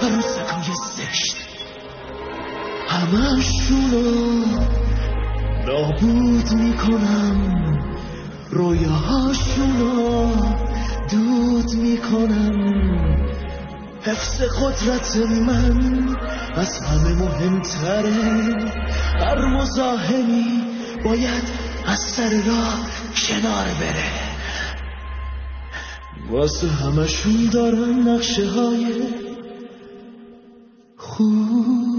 عروسکهای زشت همه‌شونو نابود میکنم، رویاهاشونو دود میکنم. حفظ قدرت من از همه مهمتره، هر مزاحمی باید از سر راه کنار بره. واسه همشون دارن نقشه های خوب